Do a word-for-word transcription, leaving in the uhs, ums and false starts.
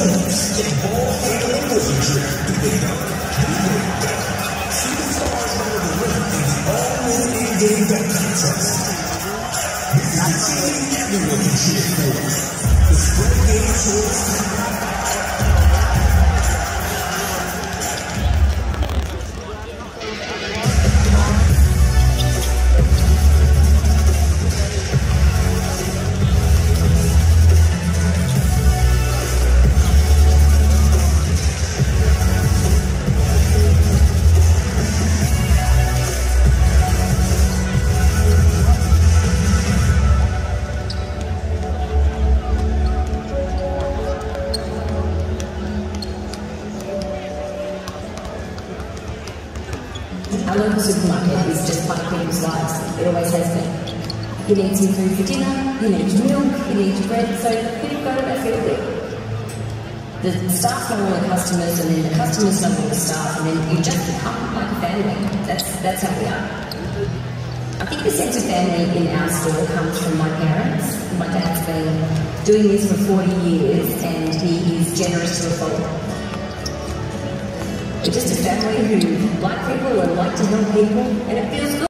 Our local supermarket is just part of people's lives. It always has been. You need some food for dinner, you need your milk, you need your bread, so people go to that field there. The staff know all the customers, and then the customers know all the staff, and then you just become like a family. That's, that's how we are. I think the sense of family in our store comes from my parents. My dad's been doing this for forty years, and he is generous to a fault. We're just a family who like people and like to help people, and it feels good.